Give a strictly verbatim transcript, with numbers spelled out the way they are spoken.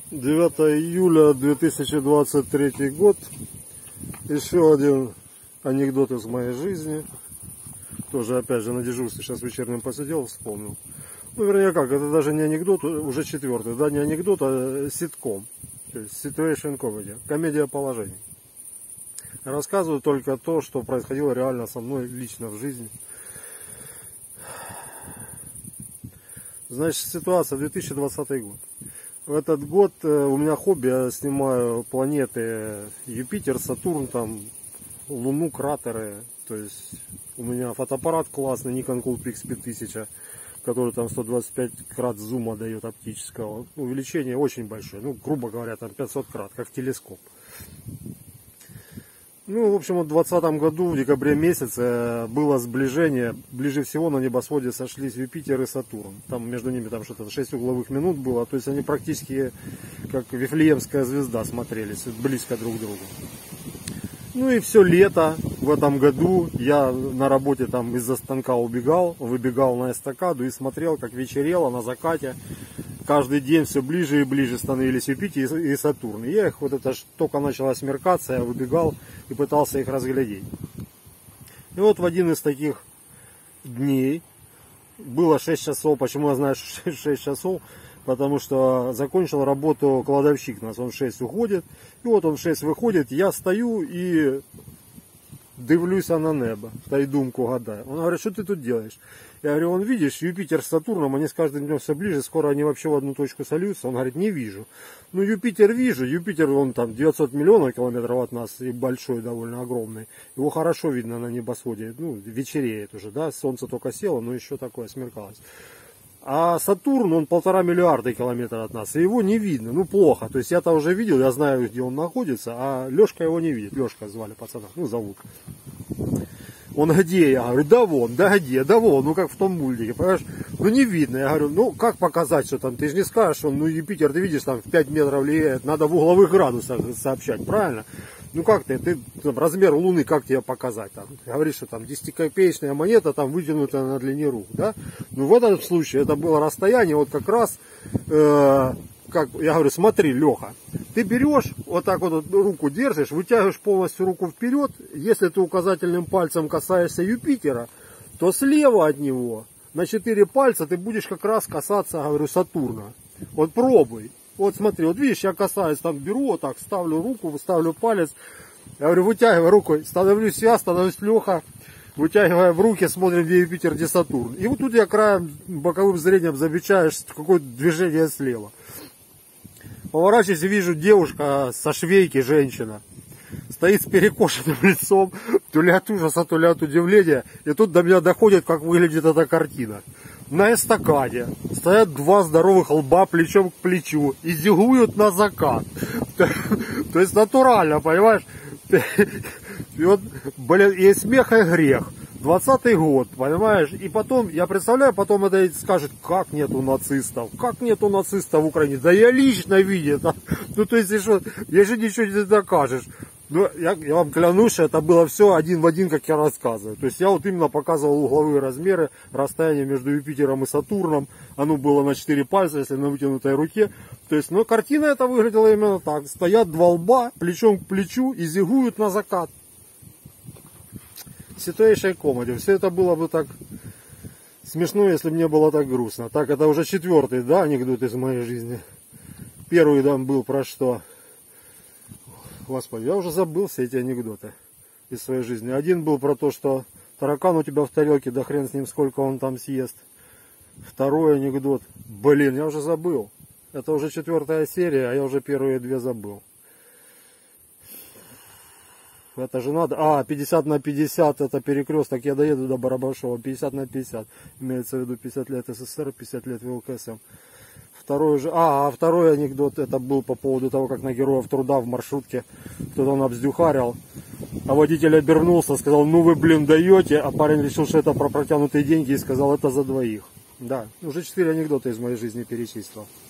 девятое июля две тысячи двадцать третий год. Еще один анекдот из моей жизни. Тоже опять же на дежурстве сейчас вечернем посидел, вспомнил. Ну, вернее как, это даже не анекдот, уже четвертый. Да, не анекдот, а ситком. То есть situation comedy. Комедия положений. Рассказываю только то, что происходило реально со мной лично в жизни. Значит, ситуация две тысячи двадцатый год. В этот год у меня хобби, я снимаю планеты Юпитер, Сатурн, там, Луну, кратеры. То есть у меня фотоаппарат классный, Nikon Coolpix пять тысяч, который там сто двадцать пять крат зума дает оптического. Увеличение очень большое, ну, грубо говоря, там пятьсот крат, как телескоп. Ну, в общем, вот в двадцатом году, в декабре месяце, было сближение. Ближе всего на небосводе сошлись Юпитер и Сатурн. Там между ними там что-то шесть угловых минут было. То есть они практически как Вифлеемская звезда смотрелись, близко друг к другу. Ну и все лето в этом году я на работе там из-за станка убегал, выбегал на эстакаду и смотрел, как вечерело на закате. Каждый день все ближе и ближе становились Юпитер и Сатурн. И я их, вот это ж только начала смеркаться, я выбегал и пытался их разглядеть. И вот в один из таких дней, было шесть часов, почему я знаю шесть часов, потому что закончил работу кладовщик, у нас он в шесть уходит, и вот он в шесть выходит, я стою и дивлюся на небо, та й думку гадаю. Он говорит, что ты тут делаешь? Я говорю, он видишь, Юпитер с Сатурном, они с каждым днем все ближе, скоро они вообще в одну точку сольются. Он говорит, не вижу. Ну, Юпитер вижу, Юпитер, он там девятьсот миллионов километров от нас, и большой, довольно огромный. Его хорошо видно на небосводе, ну, вечереет уже, да, солнце только село, но еще такое смеркалось. А Сатурн, он полтора миллиарда километров от нас, и его не видно, ну, плохо. То есть я-то уже видел, я знаю, где он находится, а Лешка его не видит. Лешка звали пацана, ну, зовут. Он где? Я говорю, да вон, да где, да вон, ну как в том мультике, понимаешь? Ну не видно. Я говорю, ну как показать, что там, ты же не скажешь, что ну Юпитер, ты видишь, там в пять метров влияет, надо в угловых градусах сообщать, правильно? Ну как ты, ты там, размер Луны, как тебе показать? Там? Говоришь, что там десятикопеечная монета, там вытянутая на длине рук, да? Ну в этом случае это было расстояние, вот как раз... Э Как, я говорю, смотри, Леха, ты берешь, вот так вот руку держишь, вытягиваешь полностью руку вперед. Если ты указательным пальцем касаешься Юпитера, то слева от него на четыре пальца ты будешь как раз касаться, говорю, Сатурна. Вот пробуй. Вот смотри, вот видишь, я касаюсь, там беру, вот так, ставлю руку, ставлю палец. Я говорю, вытягивай руку, становлюсь я, становлюсь Леха. Вытягивая в руки, смотрим, где Юпитер, где Сатурн. И вот тут я краем боковым зрением замечаешь какое-то движение слева. Поворачиваюсь и вижу, девушка со швейки, женщина, стоит с перекошенным лицом, то ли от ужаса, то ли от удивления. И тут до меня доходит, как выглядит эта картина. На эстакаде стоят два здоровых лба плечом к плечу и зигуют на закат. То есть натурально, понимаешь? И вот, блин, и смех, и грех. двадцатый год, понимаешь? И потом, я представляю, потом это скажет, как нету нацистов, как нету нацистов в Украине. Да я лично видел. Ну, то есть, что, я же ничего не докажешь. Но я, я вам клянусь, что это было все один в один, как я рассказываю. То есть, я вот именно показывал угловые размеры, расстояние между Юпитером и Сатурном. Оно было на четыре пальца, если на вытянутой руке. То есть, ну, картина эта выглядела именно так. Стоят два лба, плечом к плечу и зигуют на закат. Situation comedy. Все это было бы так смешно, если бы не было так грустно. Так, это уже четвертый, да, анекдот из моей жизни. Первый там был про что? Господи, я уже забыл все эти анекдоты из своей жизни. Один был про то, что таракан у тебя в тарелке, да хрен с ним, сколько он там съест. Второй анекдот. Блин, я уже забыл. Это уже четвертая серия, а я уже первые две забыл. Это же надо. А, пятьдесят на пятьдесят это перекресток. Я доеду до Барабашова. пятьдесят на пятьдесят. Имеется в виду пятьдесят лет СССР, пятьдесят лет ВЛКСМ. Второй же. А, а второй анекдот это был по поводу того, как на Героев Труда в маршрутке кто-то он обздюхарил. А водитель обернулся, сказал, ну вы, блин, даете. А парень решил, что это про протянутые деньги и сказал, это за двоих. Да, уже четыре анекдота из моей жизни перечислил.